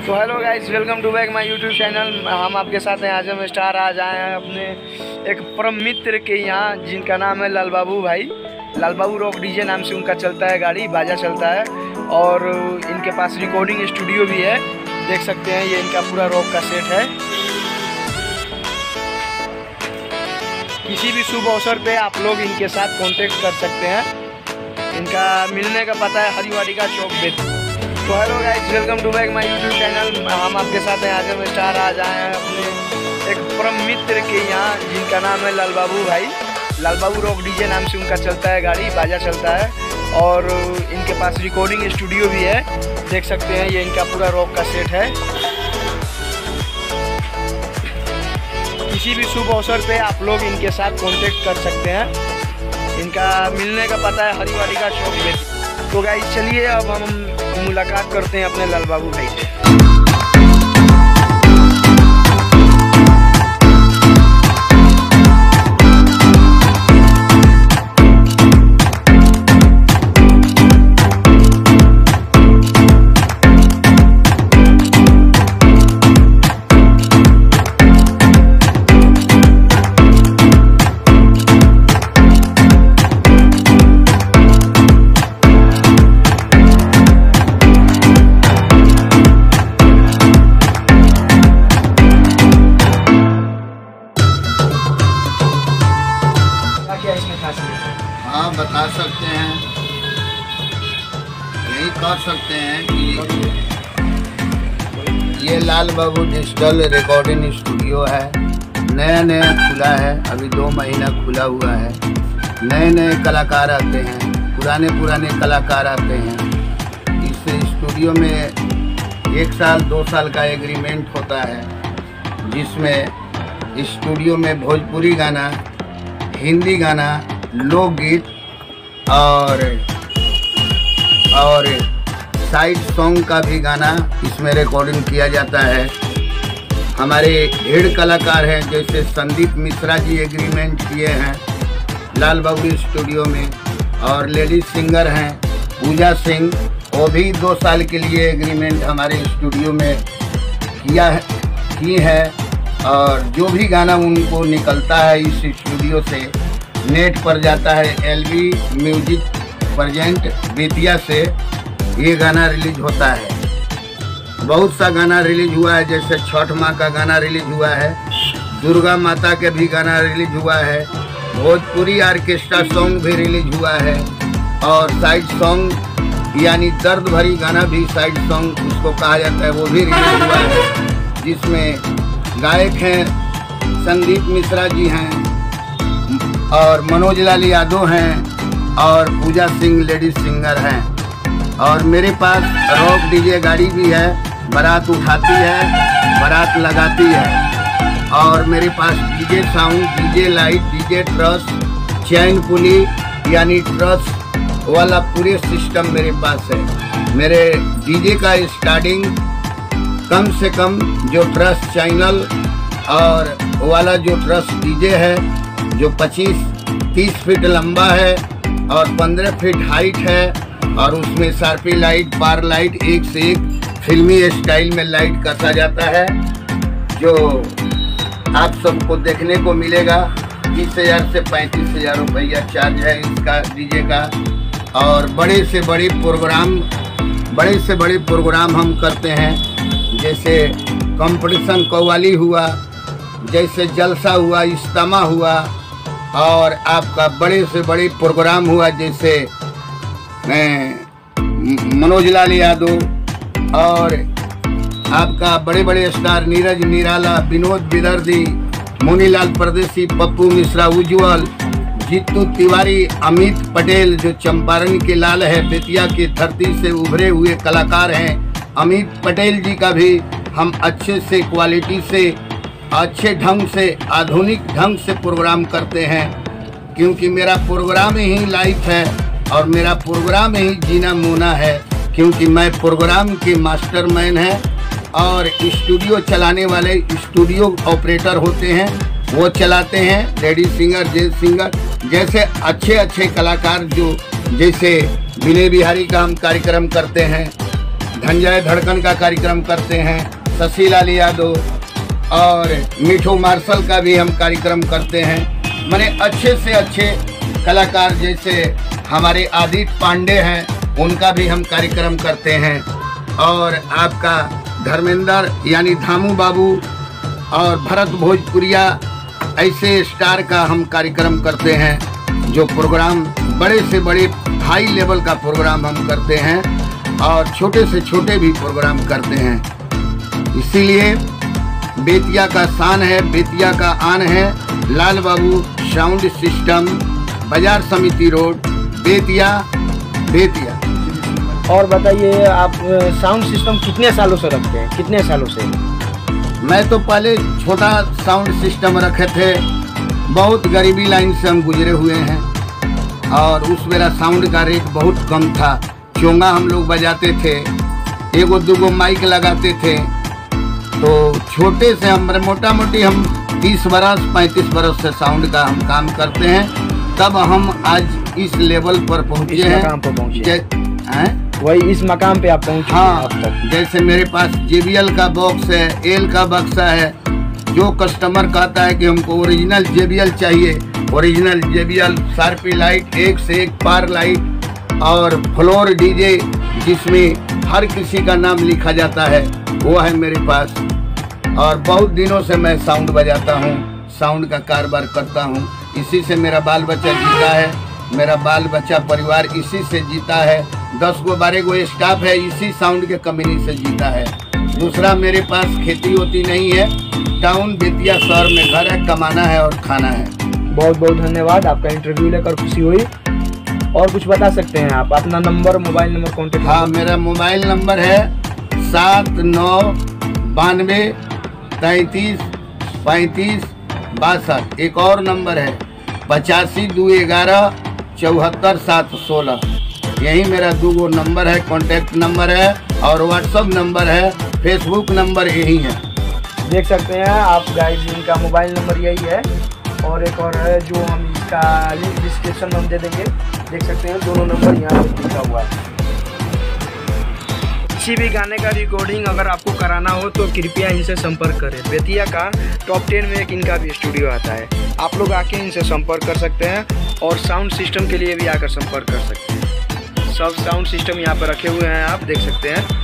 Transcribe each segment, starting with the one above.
तो hello guys, welcome to back my YouTube channel. हम आपके साथ हैं आजम स्टार। आज आए हैं अपने एक परम मित्र के यहाँ, जिनका नाम है लाल बाबू भाई। लाल बाबू रॉक डीजे नाम से उनका चलता है गाड़ी, बाजा चलता है और इनके पास रिकॉर्डिंग स्टूडियो भी है। देख सकते हैं ये इनका पूरा रॉक का सेट है। किसी भी शुभ अवसर पे आप लोग इनके साथ कांटेक्ट कर सकते हैं। इनका मिलने का पता है हरिवाड़ी का चौक पे। तो hello guys, welcome to back my YouTube channel. हम आपके साथ हैं आजम स्टार। आज आए हैं अपने एक परम मित्र के यहाँ, जिनका नाम है लाल बाबू भाई। लाल बाबू रॉक डीजे नाम से उनका चलता है गाड़ी, बाजा चलता है और इनके पास रिकॉर्डिंग स्टूडियो भी है। देख सकते हैं ये इनका पूरा रॉक का सेट है। किसी भी शुभ अवसर पे आप लोग इनके साथ कांटेक्ट कर सकते हैं। इनका मिलने का पता है हरिवाड़ी का चौक पे। तो गाइस चलिए अब हम मुलाकात करते हैं अपने लाल बाबू भाई से। हाँ, बता सकते हैं, यही कर सकते हैं कि ये Lal Babu digital recording studio है। नया खुला है, अभी 2 महीना खुला हुआ है। नए कलाकार आते हैं, पुराने कलाकार आते हैं। इस स्टूडियो में 1 साल 2 साल का एग्रीमेंट होता है, जिसमें स्टूडियो में भोजपुरी गाना, हिंदी गाना, लोकगीत और साइड सॉन्ग का भी गाना इसमें रिकॉर्डिंग किया जाता है। हमारे ढेर कलाकार हैं, जैसे संदीप मिश्रा जी एग्रीमेंट किए हैं लाल बाबू स्टूडियो में, और लेडीज सिंगर हैं पूजा सिंह, वो भी 2 साल के लिए एग्रीमेंट हमारे स्टूडियो में की है। और जो भी गाना उनको निकलता है इस स्टूडियो से नेट पर जाता है। एलवी म्यूजिक प्रेजेंट बेतिया से ये गाना रिलीज होता है। बहुत सा गाना रिलीज हुआ है, जैसे छठ माँ का गाना रिलीज हुआ है, दुर्गा माता के भी गाना रिलीज हुआ है, भोजपुरी ऑर्केस्ट्रा सॉन्ग भी रिलीज हुआ है, और साइड सॉन्ग यानी दर्द भरी गाना भी साइड सॉन्ग उसको कहा जाता है, वो भी रिलीज हुआ है। जिसमें गायक हैं संदीप मिश्रा जी हैं और मनोज लाल यादव हैं और पूजा सिंह लेडीज सिंगर हैं। और मेरे पास रॉक डीजे गाड़ी भी है, बारात उठाती है, बारात लगाती है। और मेरे पास DJ sound, DJ light, DJ truss, chain pulley यानी ट्रस वाला पूरे सिस्टम मेरे पास है। मेरे डीजे का स्टार्टिंग कम से कम जो ट्रस चैनल और वाला जो ट्रस डीजे है, जो 25-30 फीट लंबा है और 15 फीट हाइट है, और उसमें शार्पी लाइट, बार लाइट, एक से एक फिल्मी स्टाइल में लाइट कसा जाता है, जो आप सबको देखने को मिलेगा। 30,000 से 35,000 रुपया चार्ज है इसका डीजे का। और बड़े से बड़े प्रोग्राम हम करते हैं, जैसे कंपटीशन कव्वाली हुआ, जैसे जलसा हुआ, इज्तिमा हुआ, और आपका बड़े से बड़े प्रोग्राम हुआ, जैसे मनोज लाल यादव और आपका बड़े स्टार नीरज निराला, विनोद विदर्दी, मुनीलाल परदेसी, पप्पू मिश्रा, उज्जवल, जीतू तिवारी, अमित पटेल जो चंपारण के लाल है, बेतिया की धरती से उभरे हुए कलाकार हैं। अमित पटेल जी का भी हम अच्छे से क्वालिटी से, अच्छे ढंग से, आधुनिक ढंग से प्रोग्राम करते हैं, क्योंकि मेरा प्रोग्राम ही लाइफ है और मेरा प्रोग्राम ही जीना मूना है, क्योंकि मैं प्रोग्राम के मास्टरमैन है। और स्टूडियो चलाने वाले स्टूडियो ऑपरेटर होते हैं, वो चलाते हैं। लेडीज सिंगर, जेंट्स सिंगर, जैसे अच्छे कलाकार जो, जैसे विनय बिहारी का हम कार्यक्रम करते हैं, धनंजय धड़कन का कार्यक्रम करते हैं, शशि लाल यादव और मिठू मार्शल का भी हम कार्यक्रम करते हैं। माने अच्छे से अच्छे कलाकार जैसे हमारे आदित्य पांडे हैं, उनका भी हम कार्यक्रम करते हैं। और आपका धर्मेंद्र यानी धामू बाबू और भरत भोजपुरिया ऐसे स्टार का हम कार्यक्रम करते हैं। जो प्रोग्राम बड़े से बड़े हाई लेवल का प्रोग्राम हम करते हैं और छोटे से छोटे भी प्रोग्राम करते हैं। इसीलिए बेतिया का शान है, बेतिया का आन है। लाल बाबू साउंड सिस्टम, बाजार समिति रोड, बेतिया बेतिया। और बताइए आप साउंड सिस्टम कितने सालों से रखते हैं, कितने सालों से? मैं तो पहले छोटा साउंड सिस्टम रखे थे, बहुत गरीबी लाइन से हम गुजरे हुए हैं और उस मेरा साउंड का रेट बहुत कम था। चोंगा हम लोग बजाते थे, एगो दूगो माइक लगाते थे। तो छोटे से हम मोटा मोटी हम 30 बरस 35 बरस से साउंड का हम काम करते हैं। तब हम आज इस लेवल पर पहुँचे हैं। वही इस मकाम पे आप पहुँचे? हाँ, जैसे मेरे पास JBL का बॉक्स है, एल का बक्सा है। जो कस्टमर कहता है कि हमको ओरिजिनल JBL चाहिए, ओरिजिनल JBL शार्पी लाइट, एक से एक पार लाइट और फ्लोर DJ जिसमें हर किसी का नाम लिखा जाता है, वो है मेरे पास। और बहुत दिनों से मैं साउंड बजाता हूँ, साउंड का कारोबार करता हूँ। इसी से मेरा बाल बच्चा जीता है, मेरा बाल बच्चा परिवार इसी से जीता है। 10 गो 12 गो स्टाफ है, इसी साउंड के कंपनी से जीता है। दूसरा मेरे पास खेती होती नहीं है, टाउन बेतिया शहर में घर है, कमाना है और खाना है। बहुत बहुत धन्यवाद, आपका इंटरव्यू लेकर खुशी हुई। और कुछ बता सकते हैं आप अपना नंबर, मोबाइल नंबर, कॉन्टेक्ट? हाँ, मेरा मोबाइल नंबर है 7992 33 35 62। एक और नंबर है 8521 74 716। यही मेरा 2 गो नंबर है, कॉन्टैक्ट नंबर है और व्हाट्सअप नंबर है, फेसबुक नंबर यही है। देख सकते हैं आप गाइस, इनका मोबाइल नंबर यही है और एक और है जो हम इसका लिंक डिस्क्रिप्शन में हम दे देंगे। देख सकते हैं दोनों नंबर यहाँ पे लिखा हुआ है। किसी भी गाने का रिकॉर्डिंग अगर आपको कराना हो तो कृपया इनसे संपर्क करें। बेतिया का टॉप 10 में एक इनका भी स्टूडियो आता है, आप लोग आके इनसे संपर्क कर सकते हैं और साउंड सिस्टम के लिए भी आकर संपर्क कर सकते हैं। सब साउंड सिस्टम यहाँ पर रखे हुए हैं, आप देख सकते हैं।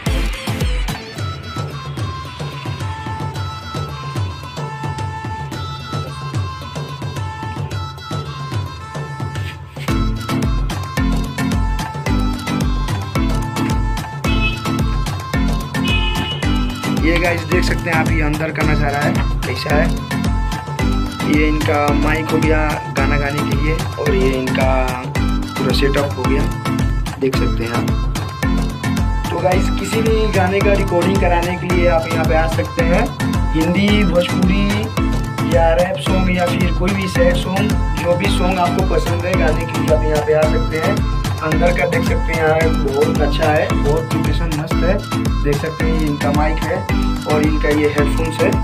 ये गाइस देख सकते हैं आप, ये अंदर का नज़ारा है कैसा है। ये इनका माइक हो गया गाना गाने के लिए और ये इनका पूरा सेटअप हो गया, देख सकते हैं आप। तो गाइस किसी भी गाने का रिकॉर्डिंग कराने के लिए आप यहाँ पे आ सकते हैं। हिंदी, भोजपुरी या रैप सॉन्ग या फिर कोई भी सैड सॉन्ग, जो भी सॉन्ग आपको पसंद है गाने के लिए आप यहाँ पे आ सकते हैं। अंदर का देख सकते हैं यहाँ बहुत अच्छा है, बहुत प्रिपरेशन मस्त है। देख सकते हैं ये इनका माइक है और इनका ये हेडफोन्स है।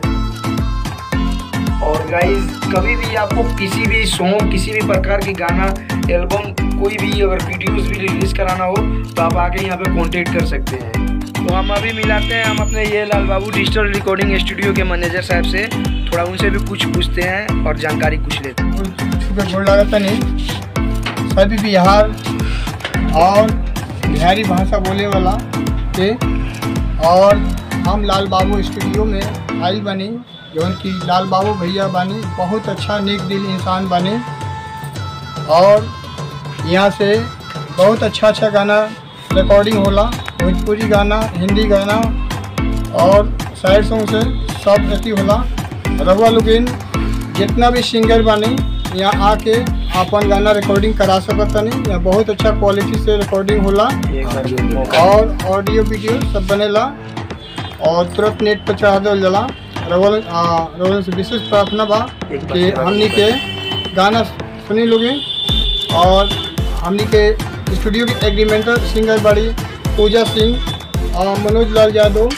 और गाइस कभी भी आपको किसी भी सॉन्ग, किसी भी प्रकार की गाना, एल्बम, कोई भी अगर वीडियोस भी रिलीज कराना हो तो आप आके यहाँ पे कांटेक्ट कर सकते हैं। तो हम अभी मिलाते हैं हम अपने ये Lal Babu digital recording studio के मैनेजर साहब से, थोड़ा उनसे भी कुछ पूछते हैं और जानकारी कुछ लेते हैं। सभी बिहार और बिहारी भाषा बोले वाला के और हम लाल बाबू स्टूडियो में आई बनी, जौन की लाल बाबू भैया बनी बहुत अच्छा नेक दिल इंसान बने और यहाँ से बहुत अच्छा गाना रिकॉर्डिंग होला, भोजपुरी गाना, हिंदी गाना और सैड सॉन्ग से सब अति होला। रघुआ लोगिन जितना भी सिंगर बने यहाँ आके अपन गाना रिकॉर्डिंग करा सकतनी। यहाँ बहुत अच्छा क्वालिटी से रिकॉर्डिंग होला और ऑडियो वीडियो सब बनेला और तुरंत नेट पर चढ़ा देवल जाला। रघुआ से विशेष प्रार्थना बा कि हमनी के गाना सुनी लोगे और हमनी के स्टूडियो के एग्रीमेंटर सिंगर बड़ी पूजा सिंह और मनोज लाल यादव,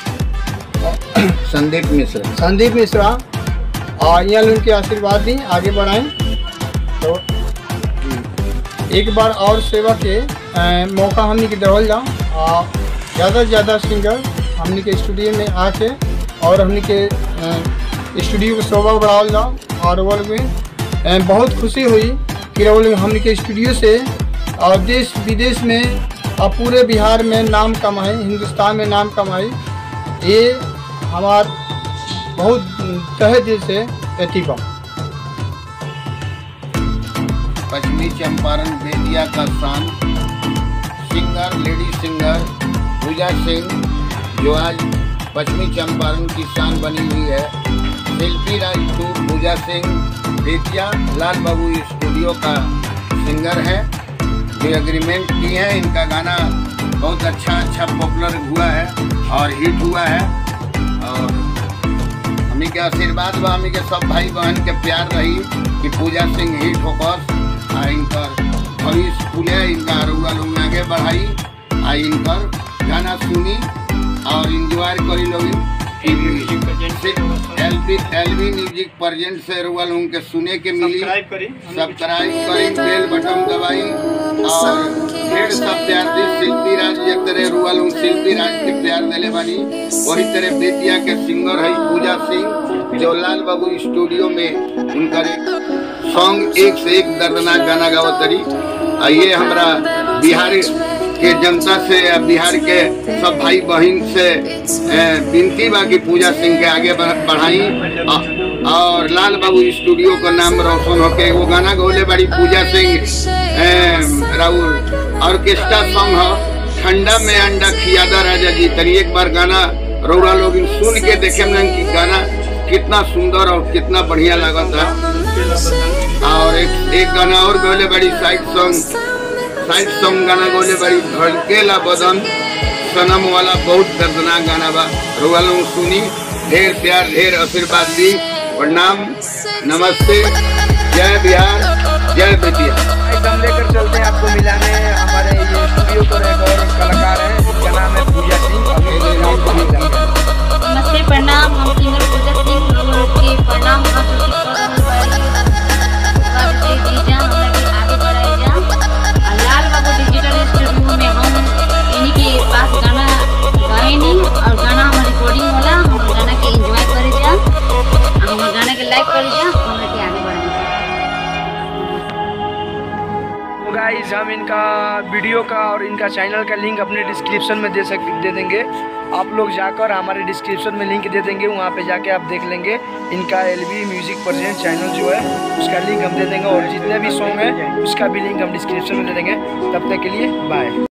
संदीप मिश्रा और यहाँ लोगों के आशीर्वाद दी आगे बढ़ाएं। तो एक बार और सेवा के मौका हमने के देवल जाओ ज़्यादा से ज़्यादा सिंगर हमने के स्टूडियो में आके और हमने के स्टूडियो को शोभा बढ़ाओ जाओ। और वो लोग में बहुत खुशी हुई कि वो लोग हमने के स्टूडियो से और देश विदेश में और पूरे बिहार में नाम कमाए, हिंदुस्तान में नाम कमाए। ये हमार बहुत तहे दिल से एतिबा। पश्चिमी चंपारण बेतिया का शान singer, lady singer Puja Singh, जो आज पश्चिमी चंपारण की शान बनी हुई है। शिल्पी राज टू पूजा सिंह बेतिया लाल बाबू स्टूडियो का सिंगर है, जो एग्रीमेंट किए हैं। इनका गाना बहुत अच्छा पॉपुलर हुआ है और हिट हुआ है। और हमी के आशीर्वाद व हमी के सब भाई बहन के प्यार रही कि पूजा सिंह हिट होकर इनकर भविष्य खुले, इनका रुआ लोग आगे बढ़ाई आ इनकर गाना सुनी और इंजॉय करी लोग। एलबी म्यूजिक प्रेजेंट से रुआ लोगों के सुने के मिली। सब्सक्राइब करी, बेल बटन दबाई और ढेर सब प्यार दी। शिल्पी राज एक तरह रुआ लोग शिल्पी राज के प्यार दिले बानी, वही तरह बेतिया के सिंगर है पूजा सिंह, जो लाल बाबू स्टूडियो में उनका सॉन्ग एक से एक दर्दनाक गाना गावतरी। ये हमारा बिहार के जनता से, बिहार के सब भाई बहन से विनती बा कि पूजा सिंह के आगे बढ़ाई और लाल बाबू स्टूडियो का नाम रोशन होके। वो गाना गौले बड़ी पूजा सिंह राहुल ऑर्केस्ट्रा सॉन्ग है ठंडा में अंडा खियादा राजा जी। तरी एक बार गाना रौरा लोग सुन के देखे मन कि गाना कितना सुंदर और कितना बढ़िया लगा था। और एक गाना और गौले बड़ी साइड सॉन्ग गाना गौले बड़ी धड़केला बदन सनम वाला, बहुत दर्दनाक गाना बा। रौरा लोग सुनी, ढेर प्यार ढेर आशीर्वाद दी। प्रणाम, नमस्ते, जय बिहार, जय बेतिया। एकदम लेकर चलते हैं आपको मिलाने हमारे ये स्टूडियो पर एक और कलाकार है जिसका नाम है पूजा सिंह। नमस्ते, प्रणाम, हम सिंगर पूजा सिंह के प्रणाम आगे बढ़ाए जा। लाल बाबू डिजिटल स्टूडियो में हम इन्हीं के पास गाना गाए नहीं और गाना हमारे रिकॉर्डिंग वाला, हम गाना के एंजॉय करे जा, हम गाना के लाइक करे जा, हम के आगे बढ़ाए। तो गाइस हम इनका वीडियो का और इनका चैनल का लिंक अपने डिस्क्रिप्शन में दे देंगे। आप लोग जाकर हमारे डिस्क्रिप्शन में लिंक दे देंगे, वहाँ पे जाके आप देख लेंगे। इनका एलबी म्यूजिक प्रेजेंट चैनल जो है उसका लिंक हम दे देंगे और जितने भी सॉन्ग है उसका भी लिंक हम डिस्क्रिप्शन में दे देंगे। तब तक के लिए बाय।